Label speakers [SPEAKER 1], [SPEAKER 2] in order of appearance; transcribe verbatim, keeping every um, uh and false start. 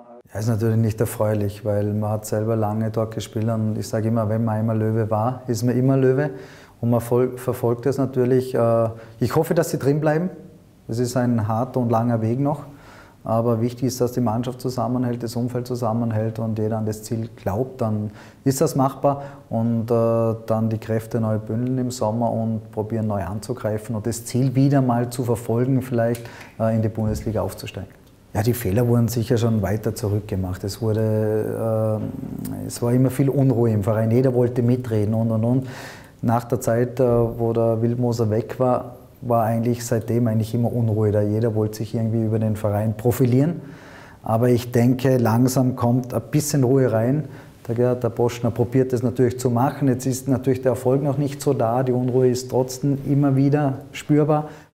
[SPEAKER 1] Ja, ist natürlich nicht erfreulich, weil man hat selber lange dort gespielt und ich sage immer, wenn man einmal Löwe war, ist man immer Löwe und man verfolgt das natürlich. Ich hoffe, dass sie drin bleiben. Das ist ein harter und langer Weg noch, aber wichtig ist, dass die Mannschaft zusammenhält, das Umfeld zusammenhält und jeder an das Ziel glaubt, dann ist das machbar und dann die Kräfte neu bündeln im Sommer und probieren neu anzugreifen und das Ziel wieder mal zu verfolgen, vielleicht in die Bundesliga aufzusteigen. Ja, die Fehler wurden sicher schon weiter zurückgemacht. Es, wurde, äh, es war immer viel Unruhe im Verein, jeder wollte mitreden und und und. Nach der Zeit, äh, wo der Wildmoser weg war, war eigentlich seitdem eigentlich immer Unruhe da. Jeder wollte sich irgendwie über den Verein profilieren. Aber ich denke, langsam kommt ein bisschen Ruhe rein. Der Gerhard, der Boschner probiert das natürlich zu machen. Jetzt ist natürlich der Erfolg noch nicht so da. Die Unruhe ist trotzdem immer wieder spürbar.